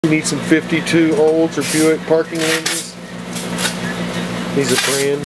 You need some 52 Olds or Buick parking lenses. These are brand